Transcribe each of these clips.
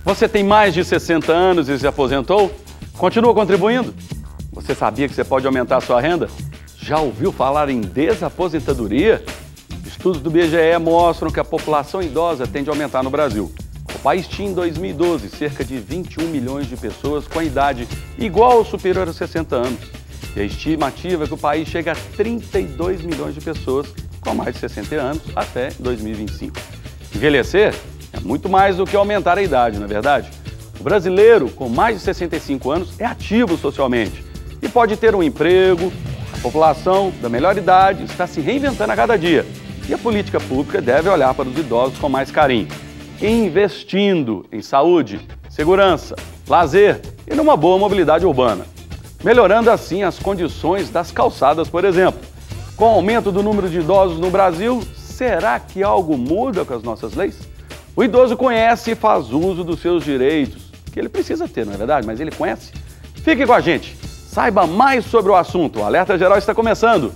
Você tem mais de 60 anos e se aposentou? Continua contribuindo? Você sabia que você pode aumentar a sua renda? Já ouviu falar em desaposentadoria? Estudos do IBGE mostram que a população idosa tende a aumentar no Brasil. O país tinha em 2012 cerca de 21 milhões de pessoas com a idade igual ou superior a 60 anos. E a estimativa é que o país chega a 32 milhões de pessoas com mais de 60 anos até 2025. Envelhecer é muito mais do que aumentar a idade, não é verdade? O brasileiro com mais de 65 anos é ativo socialmente e pode ter um emprego. A população da melhor idade está se reinventando a cada dia e a política pública deve olhar para os idosos com mais carinho, investindo em saúde, segurança, lazer e numa boa mobilidade urbana, melhorando assim as condições das calçadas, por exemplo. Com o aumento do número de idosos no Brasil, será que algo muda com as nossas leis? O idoso conhece e faz uso dos seus direitos, que ele precisa ter, não é verdade? Mas ele conhece. Fique com a gente, saiba mais sobre o assunto. O Alerta Geral está começando.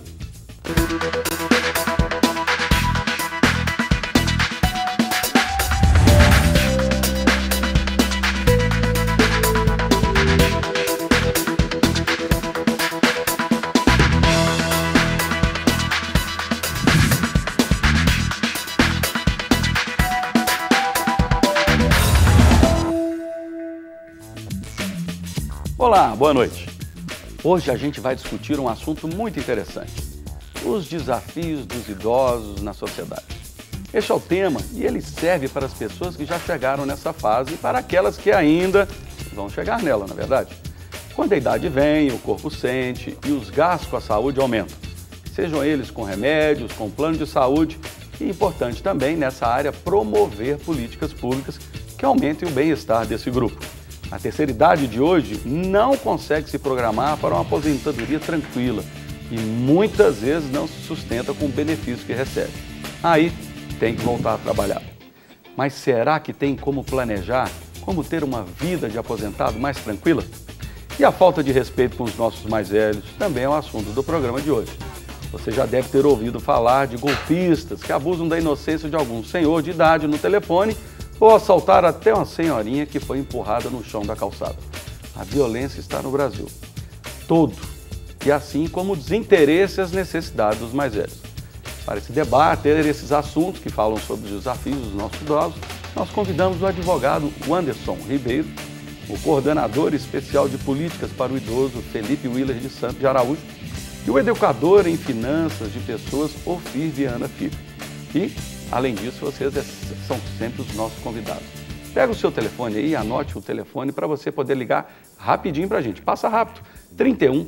Olá, boa noite. Hoje a gente vai discutir um assunto muito interessante: os desafios dos idosos na sociedade. Este é o tema e ele serve para as pessoas que já chegaram nessa fase e para aquelas que ainda vão chegar nela, na verdade. Quando a idade vem, o corpo sente e os gastos com a saúde aumentam. Sejam eles com remédios, com plano de saúde, e é importante também nessa área promover políticas públicas que aumentem o bem-estar desse grupo. A terceira idade de hoje não consegue se programar para uma aposentadoria tranquila e muitas vezes não se sustenta com o benefício que recebe. Aí tem que voltar a trabalhar. Mas será que tem como planejar, como ter uma vida de aposentado mais tranquila? E a falta de respeito com os nossos mais velhos também é um assunto do programa de hoje. Você já deve ter ouvido falar de golpistas que abusam da inocência de algum senhor de idade no telefone ou assaltar até uma senhorinha que foi empurrada no chão da calçada. A violência está no Brasil todo, e assim como o desinteresse e as necessidades dos mais velhos. Para esse debate, esses assuntos que falam sobre os desafios dos nossos idosos, nós convidamos o advogado Wanderson Ribeiro, o coordenador especial de políticas para o idoso Felipe Willer de Santos de Araújo e o educador em finanças de pessoas Ofir Viana Filho. E, além disso, vocês são sempre os nossos convidados. Pega o seu telefone aí, anote o telefone para você poder ligar rapidinho para a gente. Passa rápido, 31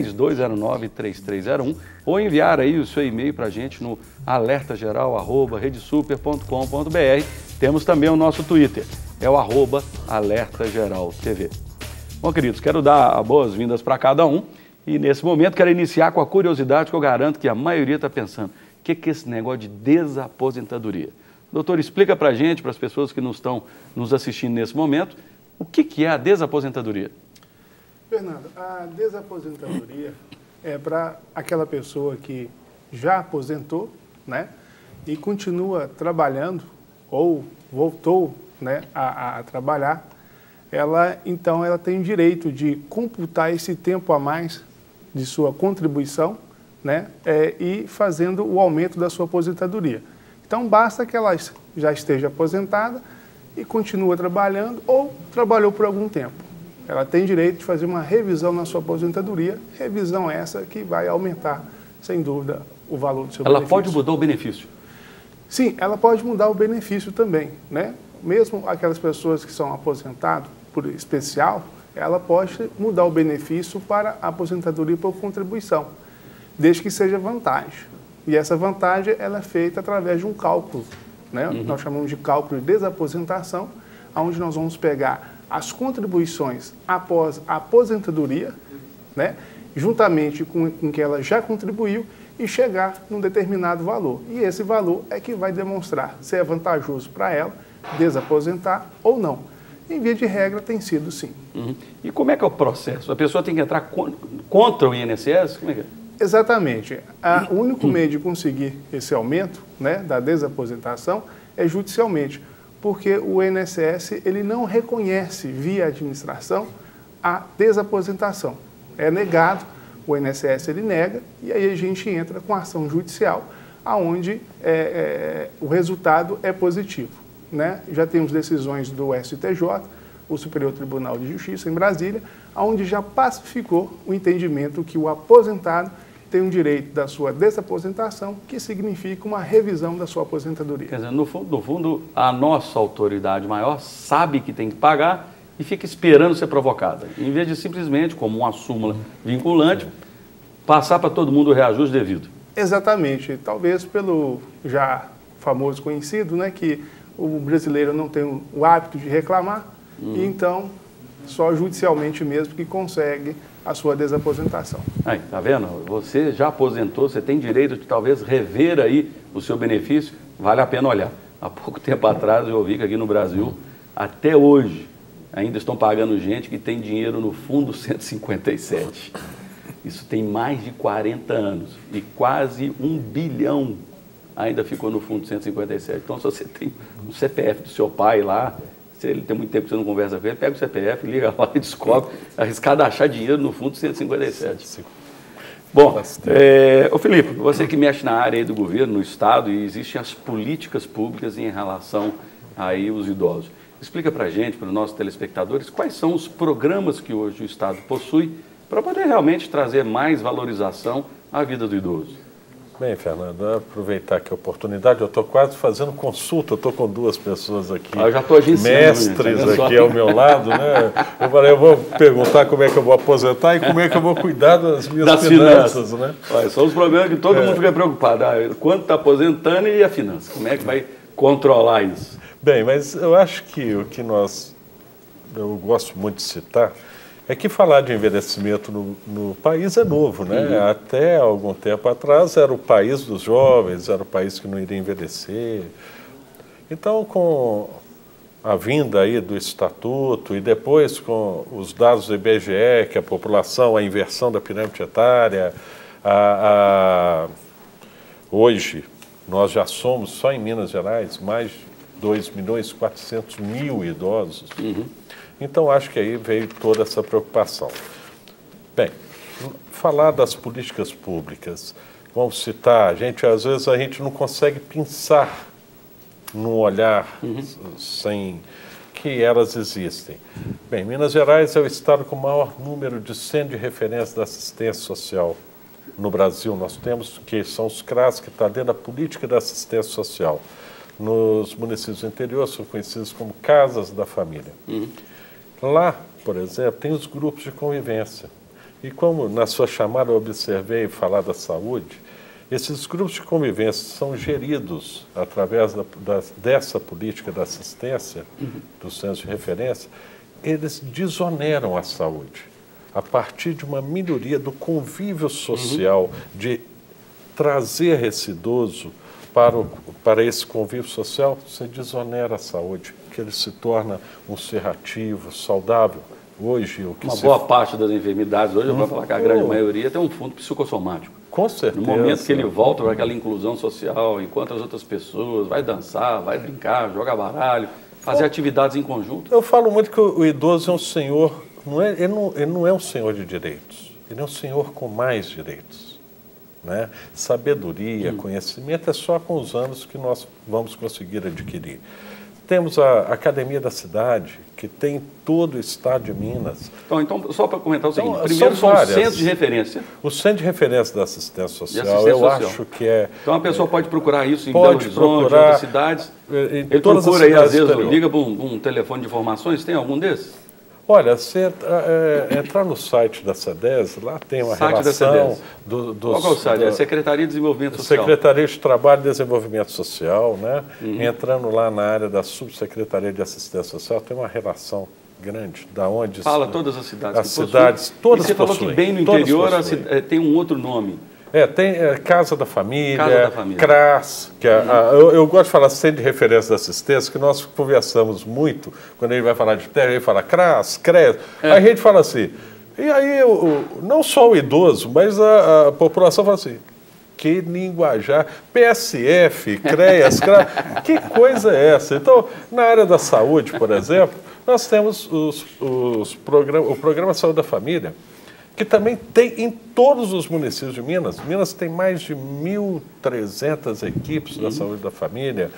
3209 3301 ou enviar aí o seu e-mail para a gente no alertageral@redesuper.com.br. Temos também o nosso Twitter, é o @alertageraltv. Bom, queridos, quero dar boas-vindas para cada um e nesse momento quero iniciar com a curiosidade que eu garanto que a maioria está pensando. O que é esse negócio de desaposentadoria? Doutor, explica para a gente, para as pessoas que não estão nos assistindo nesse momento, o que é a desaposentadoria? Fernando, a desaposentadoria é para aquela pessoa que já aposentou, né, e continua trabalhando ou voltou, né, a trabalhar. Então ela tem o direito de computar esse tempo a mais de sua contribuição, né, e fazendo o aumento da sua aposentadoria. Então, basta que ela já esteja aposentada e continue trabalhando ou trabalhou por algum tempo. Ela tem direito de fazer uma revisão na sua aposentadoria, revisão essa que vai aumentar, sem dúvida, o valor do seu benefício. Ela pode mudar o benefício? Sim, ela pode mudar o benefício também, né? Mesmo aquelas pessoas que são aposentadas por especial, ela pode mudar o benefício para a aposentadoria por contribuição, desde que seja vantagem. E essa vantagem ela é feita através de um cálculo, né? Nós chamamos de cálculo de desaposentação, onde nós vamos pegar as contribuições após a aposentadoria, né? Juntamente com que ela já contribuiu e chegar num determinado valor. E esse valor é que vai demonstrar se é vantajoso para ela desaposentar ou não. Em via de regra, tem sido sim. E como é que é o processo? A pessoa tem que entrar contra o INSS? Como é que é? Exatamente. O único meio de conseguir esse aumento, né, da desaposentação é judicialmente. porque o INSS ele não reconhece, via administração, a desaposentação. É negado, o INSS ele nega, e aí a gente entra com ação judicial, onde o resultado é positivo, né? Já temos decisões do STJ, o Superior Tribunal de Justiça, em Brasília, onde já pacificou o entendimento que o aposentado tem um direito da sua desaposentação, que significa uma revisão da sua aposentadoria. Quer dizer, no fundo, a nossa autoridade maior sabe que tem que pagar e fica esperando ser provocada, em vez de simplesmente, como uma súmula vinculante, passar para todo mundo o reajuste devido. Exatamente. Talvez pelo já famoso conhecido, né, que o brasileiro não tem o hábito de reclamar, e então só judicialmente mesmo que consegue a sua desaposentação. Aí, tá vendo? Você já aposentou, você tem direito de talvez rever aí o seu benefício, vale a pena olhar. Há pouco tempo atrás eu ouvi que aqui no Brasil, até hoje, ainda estão pagando gente que tem dinheiro no Fundo 157. Isso tem mais de 40 anos e quase 1 bilhão ainda ficou no Fundo 157. Então, se você tem o CPF do seu pai lá, se ele tem muito tempo que você não conversa com ele, pega o CPF, liga lá e descobre, arriscado achar dinheiro no Fundo 157. Bom, ô Felipe, você que mexe na área aí do governo, no Estado, e existem as políticas públicas em relação aí aos idosos. Explica para a gente, para os nossos telespectadores, quais são os programas que hoje o Estado possui para poder realmente trazer mais valorização à vida do idoso. Bem, Fernando, aproveitar aqui a oportunidade, eu estou quase fazendo consulta, eu estou com 2 pessoas aqui, eu já estou agenciando, mestres aqui ao meu lado, né? Eu falei, eu vou perguntar como é que eu vou aposentar e como é que eu vou cuidar das minhas finanças, né? Olha, são os problemas que todo mundo fica preocupado, quanto está aposentando e a finança, como é que vai controlar isso? Bem, mas eu acho que o que eu gosto muito de citar, é que falar de envelhecimento no país é novo, né? Até algum tempo atrás era o país dos jovens, era o país que não iria envelhecer. Então, com a vinda aí do Estatuto e depois com os dados do IBGE, que a população, a inversão da pirâmide etária, hoje nós já somos, só em Minas Gerais, mais de 2.400.000 idosos. Então, acho que aí veio toda essa preocupação. Bem, falar das políticas públicas, vamos citar, às vezes a gente não consegue pensar num olhar sem que elas existem. Bem, Minas Gerais é o estado com o maior número de centros de referência da assistência social no Brasil. Nós temos, que são os CRAS, que está dentro da política da assistência social. Nos municípios do interior são conhecidos como casas da família. Lá, por exemplo, tem os grupos de convivência. E como na sua chamada eu observei falar da saúde, esses grupos de convivência são geridos através dessa política da assistência, dos centros de referência, eles desoneram a saúde a partir de uma melhoria do convívio social, de trazer esse idoso para esse convívio social, você desonera a saúde, que ele se torna um ser ativo, saudável. Hoje, uma boa parte das enfermidades, hoje eu vou falar que a grande maioria tem um fundo psicossomático. Com certeza. No momento que ele volta para aquela inclusão social, encontra as outras pessoas, vai dançar, vai brincar, jogar baralho, fazer atividades em conjunto. Eu falo muito que o idoso é um senhor, ele não é um senhor de direitos, ele é um senhor com mais direitos. Né? Sabedoria, conhecimento é só com os anos que nós vamos conseguir adquirir. Temos a Academia da Cidade, que tem todo o estado de Minas. Então só para comentar o seguinte, primeiro são os centros de referência. O centro de referência da assistência social, acho que é... Então a pessoa pode procurar isso em Belo Horizonte, em outras cidades. Ele procura aí, às vezes, liga para um telefone de informações, tem algum desses? Olha, se entrar no site da SEDES, lá tem uma relação dos... Qual é o site? É Secretaria de Desenvolvimento Social. Secretaria de Trabalho e Desenvolvimento Social, né? Entrando lá na área da Subsecretaria de Assistência Social, tem uma relação grande, da onde... Fala todas as cidades. As cidades, todas possuem. E você falou que bem no interior tem um outro nome. Tem Casa da Família, CRAS, que eu gosto de falar centro de referência da assistência, que nós conversamos muito, quando ele vai falar de terra, ele fala CRAS, CRES, aí a gente fala assim, e aí não só o idoso, mas a população fala assim, que linguajar, PSF, CREAS, CRA, que coisa é essa? Então, na área da saúde, por exemplo, nós temos o Programa Saúde da Família, que também tem em todos os municípios de Minas. Minas tem mais de 1.300 equipes da saúde da família.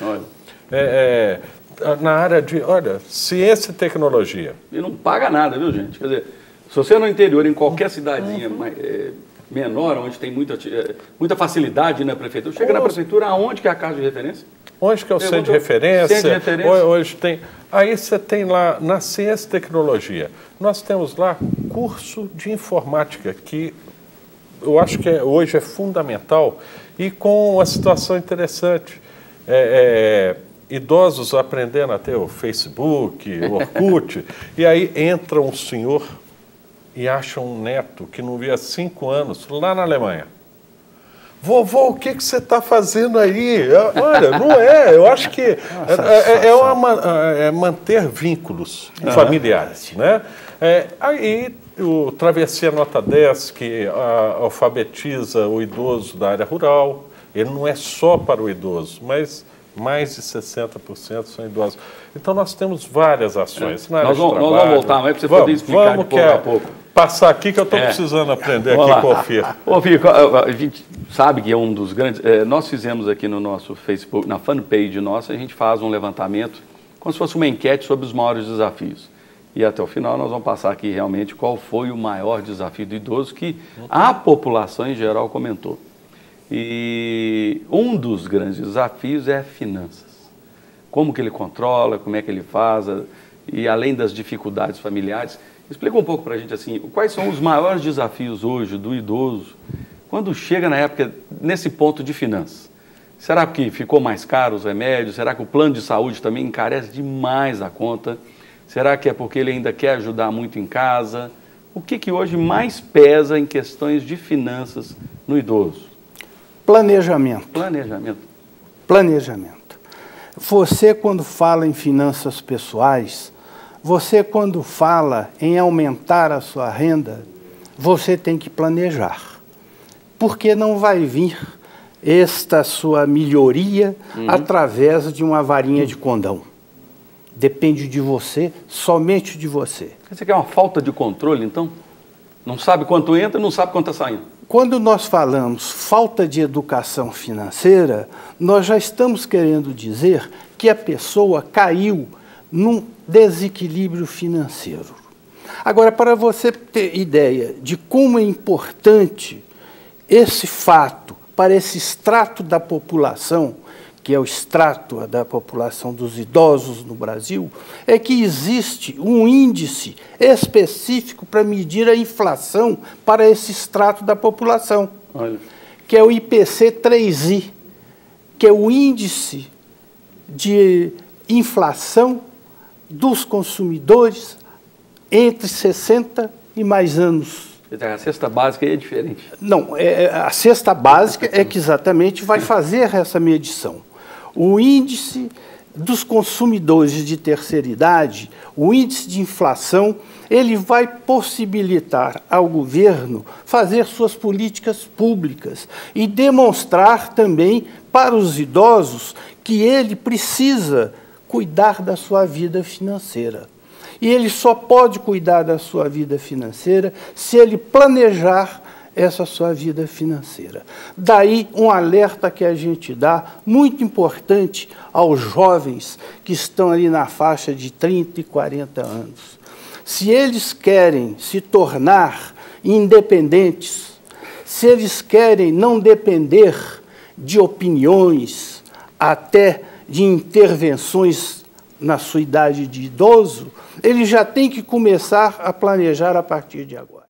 Na área de, ciência e tecnologia. E não paga nada, viu, gente? Quer dizer, se você é no interior, em qualquer cidadinha menor, onde tem muita facilidade na prefeitura, chega na prefeitura, aonde que é a casa de referência? Onde que é o centro de referência? Centro de referência. Hoje tem. Aí você tem lá, na ciência e tecnologia, nós temos lá curso de informática, que eu acho que hoje é fundamental, e com uma situação interessante. Idosos aprendendo a ter o Facebook, o Orkut, e aí entra um senhor e acha um neto que não via há 5 anos, lá na Alemanha. Vovô, o que você está fazendo aí? Olha, não é. Eu acho que é manter vínculos familiares, né? Aí o Travessia Nota 10, que alfabetiza o idoso da área rural, ele não é só para o idoso, mas mais de 60% são idosos. Então nós temos várias ações. Nós vamos voltar, mas para você poder explicar de pouco a pouco. Passar aqui que eu estou precisando aprender aqui com o FIR. Ô, Fico, a gente sabe que é um dos grandes... nós fizemos aqui no nosso Facebook, na fanpage nossa, a gente faz um levantamento, como se fosse uma enquete sobre os maiores desafios. E até o final nós vamos passar aqui realmente qual foi o maior desafio do idoso que a população em geral comentou. E um dos grandes desafios é finanças. Como que ele controla, como é que ele faz, e além das dificuldades familiares... Explica um pouco para a gente assim, quais são os maiores desafios hoje do idoso quando chega na época, nesse ponto de finanças? Será que ficou mais caro os remédios? Será que o plano de saúde também encarece demais a conta? Será que é porque ele ainda quer ajudar muito em casa? O que hoje mais pesa em questões de finanças no idoso? Planejamento. Planejamento. Você, quando fala em finanças pessoais... Você, quando fala em aumentar a sua renda, você tem que planejar. Porque não vai vir esta sua melhoria através de uma varinha de condão. Depende de você, somente de você. Você quer uma falta de controle, então? Não sabe quanto entra, não sabe quanto está saindo. Quando nós falamos falta de educação financeira, nós já estamos querendo dizer que a pessoa caiu num desequilíbrio financeiro. Agora, para você ter ideia de como é importante esse fato para esse extrato da população, que é o extrato da população dos idosos no Brasil, é que existe um índice específico para medir a inflação para esse extrato da população, que é o IPC-3I, que é o índice de inflação dos consumidores entre 60 e mais anos. A cesta básica aí é diferente. Não, a cesta básica é que exatamente vai fazer essa medição. O índice dos consumidores de terceira idade, o índice de inflação, ele vai possibilitar ao governo fazer suas políticas públicas e demonstrar também para os idosos que ele precisa cuidar da sua vida financeira. E ele só pode cuidar da sua vida financeira se ele planejar essa sua vida financeira. Daí um alerta que a gente dá, muito importante aos jovens que estão ali na faixa de 30 e 40 anos. Se eles querem se tornar independentes, se eles querem não depender de opiniões, até de intervenções na sua idade de idoso, ele já tem que começar a planejar a partir de agora.